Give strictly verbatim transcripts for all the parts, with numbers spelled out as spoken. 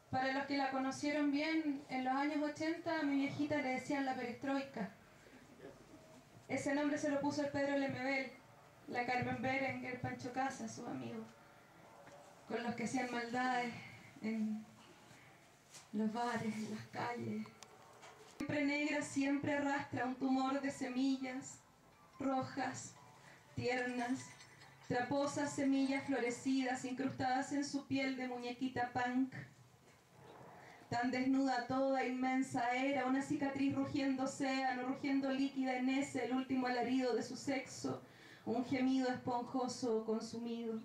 Para los que la conocieron bien, en los años ochenta a mi viejita le decían la perestroika. Ese nombre se lo puso el Pedro Lemebel, la Carmen Berenguer, Pancho Casas, sus amigos, con los que hacían maldades en los bares, en las calles. Siempre negra, siempre arrastra un tumor de semillas rojas, tiernas, traposas semillas florecidas incrustadas en su piel de muñequita punk. Tan desnuda toda, inmensa era, una cicatriz rugiendo océano, rugiendo líquida en ese, el último alarido de su sexo, un gemido esponjoso consumido.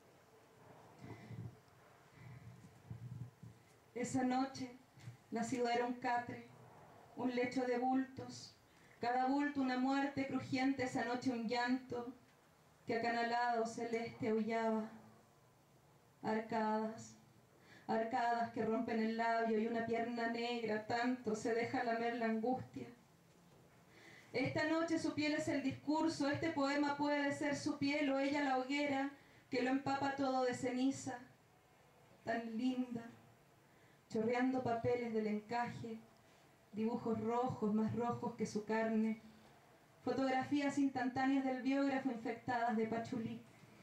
Esa noche la ciudad era un catre, un lecho de bultos, cada bulto una muerte crujiente, esa noche un llanto que acanalado celeste aullaba. Arcadas, arcadas que rompen el labio y una pierna negra, tanto se deja lamer la angustia. Esta noche su piel es el discurso, este poema puede ser su piel o ella la hoguera que lo empapa todo de ceniza, tan linda, chorreando papeles del encaje, dibujos rojos, más rojos que su carne, fotografías instantáneas del biógrafo infectadas de pachulí.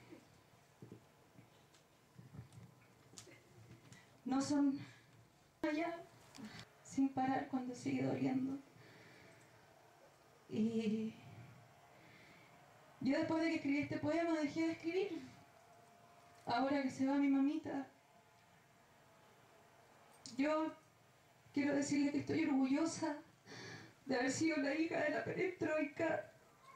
No son allá, sin parar cuando sigue doliendo. Y yo después de que escribí este poema dejé de escribir. Ahora que se va mi mamita, yo quiero decirle que estoy orgullosa de haber sido la hija de la perestroika.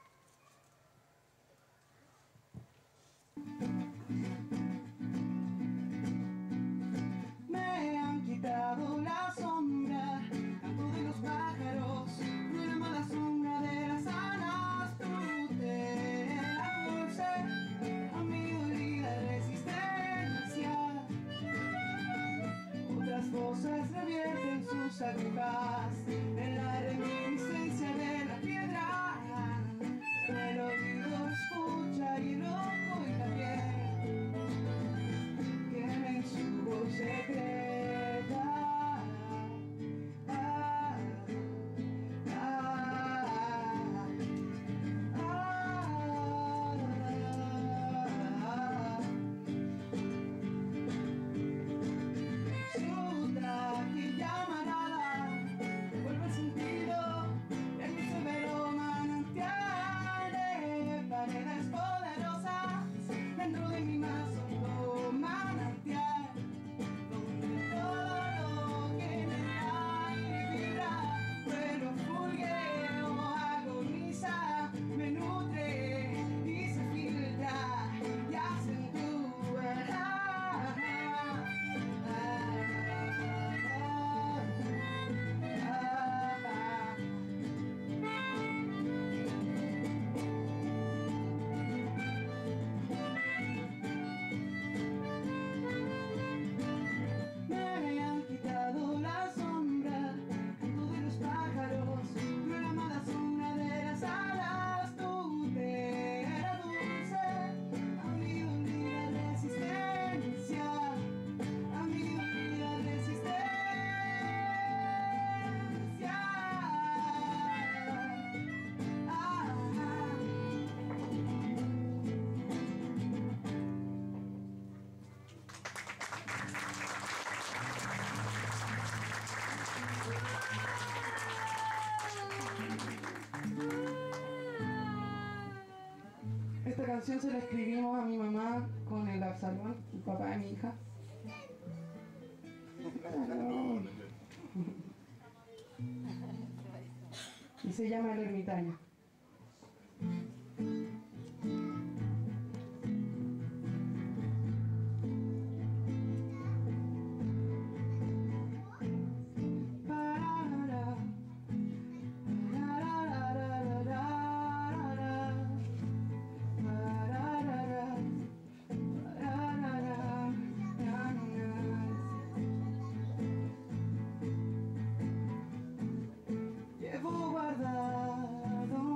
Me han quitado la sombra, canto de los pájaros, no era mala sombra de las alas, tutela dulce, a mi dolida resistencia. Otras voces revierten sus agujas en la reminiscencia de la piedra, pero el oído escucha y el ojo y también tienen su voz secreta. Ah, ah, ah, ah. Su traje llamarada vuelve el sentido en mi severo manantial de paredes poderosas dentro de mi más hondo manantial, donde todo lo que en el aire vibra, vuelo, fulgueo, agoniza, me nutre y se filtra y acentúa. Ah, ah, ah, ah, ah. Me han quitado la sombra, canto de los pájaros, no era mala sombra de las alas, tutela dulce, a mi dolida resistencia, a mi dolida resistencia. Ah, ah. Esta canción se la escribimos a mi mamá con el Absalón, el papá de mi hija. Y se llama El Ermitaño. Pararara, pararararararara, pararara, pararara, llevo guardado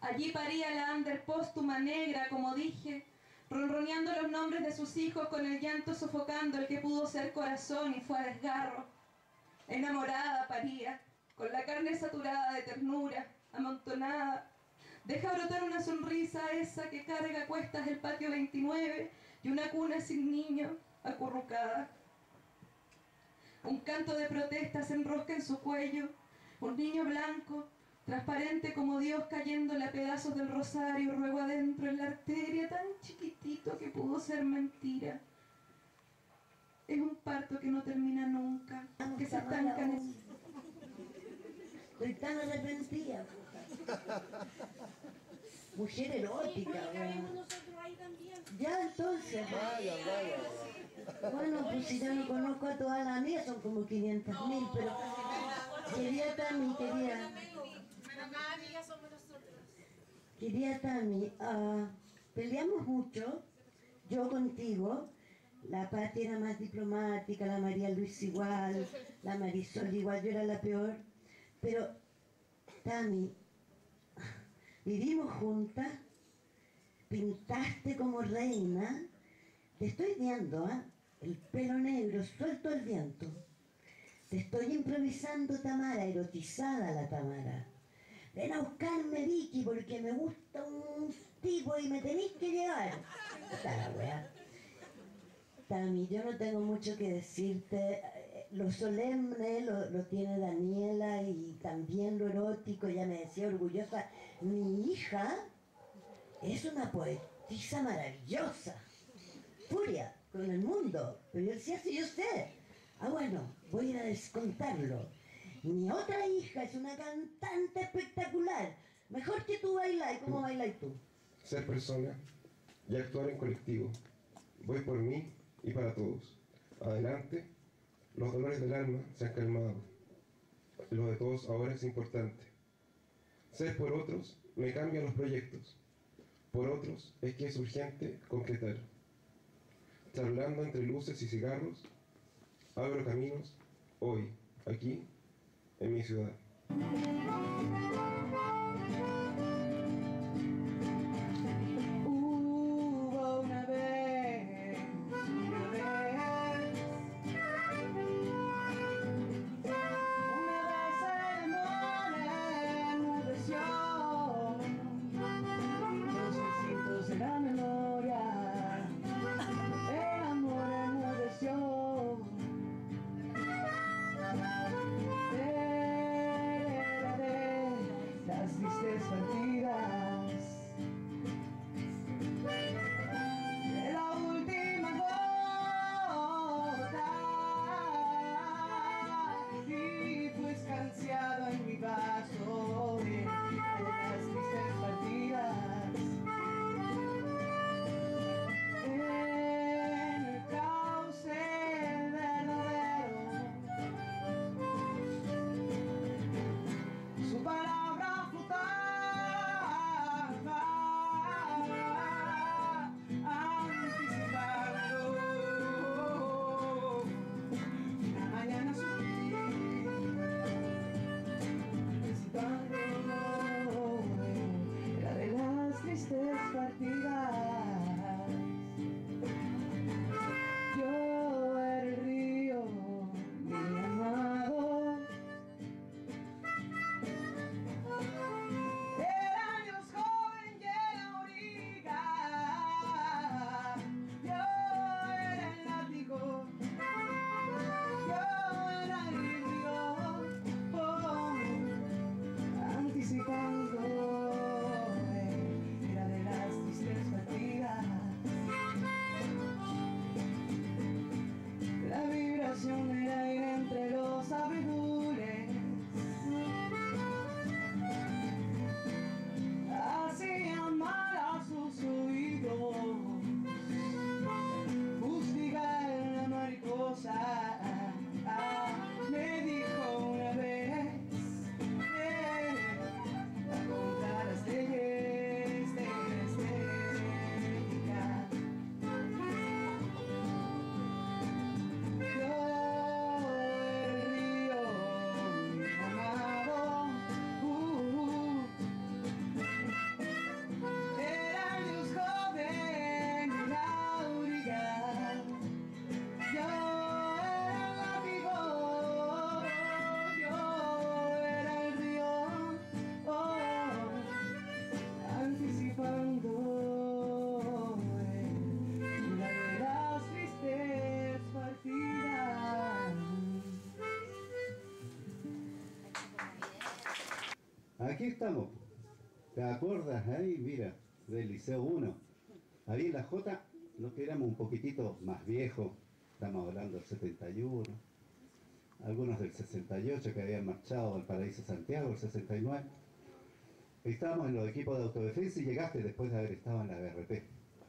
Allí paría la Ander póstuma negra, como dije, ronroneando los nombres de sus hijos con el llanto sofocando el que pudo ser corazón y fue a desgarro. Enamorada paría, con la carne saturada de ternura, amontonada. Deja brotar una sonrisa esa que carga a cuestas el patio veintinueve y una cuna sin niño acurrucada. Un canto de protesta se enrosca en su cuello, un niño blanco, transparente como Dios cayéndole a pedazos del rosario, ruego adentro en la arteria tan chiquitito que pudo ser mentira. Es un parto que no termina nunca, que se estanca en el... Estoy tan arrepentida. Mujer erótica. Ya entonces. Vaya, vaya. Bueno, pues si yo no conozco a todas las mías, son como quinientas mil, pero quería Tami, quería. Quería Tami, uh, peleamos mucho, yo contigo. La Pati era más diplomática, la María Luisa igual, la Marisol igual, yo era la peor. Pero, Tami, vivimos juntas, pintaste como reina, te estoy viendo, ¿eh? El pelo negro, suelto el viento. Te estoy improvisando, Tamara, erotizada la Tamara. Ven a buscarme, Vicky, porque me gusta un tipo y me tenéis que llevar. Está la wea. Tami, yo no tengo mucho que decirte. Lo solemne lo, lo tiene Daniela y también lo erótico, ella me decía orgullosa. Mi hija es una poetisa maravillosa. Furia con el mundo. Pero yo decía, sí, yo sé. Ah, bueno, voy a ir a descontarlo. Mi otra hija es una cantante espectacular. Mejor que tú bailas. ¿Cómo bailas tú? Ser persona y actuar en colectivo. Voy por mí y para todos. Adelante, los dolores del alma se han calmado. Lo de todos ahora es importante. Ser por otros me cambian los proyectos. Por otros es que es urgente concretar. Charlando entre luces y cigarros, abro caminos hoy, aquí, en mi ciudad. Hubo una vez, una vez, una vez el amor enmudeció, los instintos de la memoria, el amor enmudeció. Las tristes partidas de la última gota y fue escanciado en mi vaso de las tristes partidas en el cauce verdadero. Su palabra flotaba, anticipando una mañana sutil, aquí estamos. ¿Te acuerdas ahí? Mira, del Liceo uno. Ahí en la J, los que éramos un poquitito más viejos, estamos hablando del setenta y uno, algunos del sesenta y ocho que habían marchado al Paraíso Santiago, el sesenta y nueve. Estábamos en los equipos de autodefensa y llegaste después de haber estado en la B R P.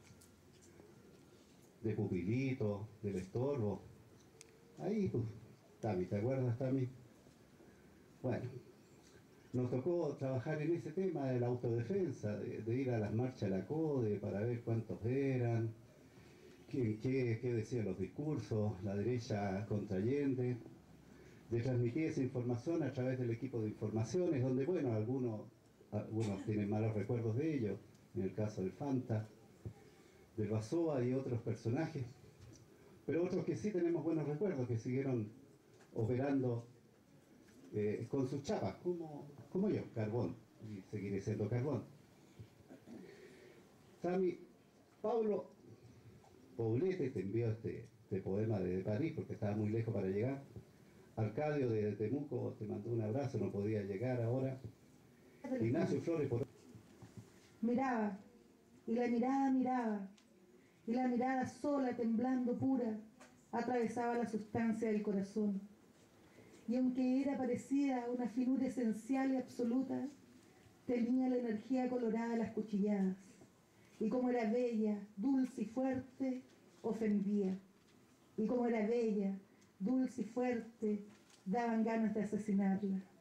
De Pupilito, del Estorbo. Ahí, pues, Tami, ¿te acuerdas, Tami? Bueno, nos tocó trabajar en ese tema de la autodefensa, de, de ir a las marchas de la CODE para ver cuántos eran, qué, qué, qué decían los discursos, la derecha contra Allende, de transmitir esa información a través del equipo de informaciones, donde, bueno, algunos, algunos tienen malos recuerdos de ello, en el caso del Fanta, del Basoa y otros personajes, pero otros que sí tenemos buenos recuerdos, que siguieron operando eh, con sus chapas, como, como yo, carbón, y seguiré siendo carbón. Sami, Pablo Poblete te envió este, este poema desde París, porque estaba muy lejos para llegar. Arcadio de Temuco te mandó un abrazo, no podía llegar ahora. Ignacio Flores por... Miraba, y la mirada miraba, y la mirada sola, temblando pura, atravesaba la sustancia del corazón. Y aunque era parecida a una finura esencial y absoluta, tenía la energía colorada de las cuchilladas. Y como era bella, dulce y fuerte, ofendía. Y como era bella, dulce y fuerte, daban ganas de asesinarla.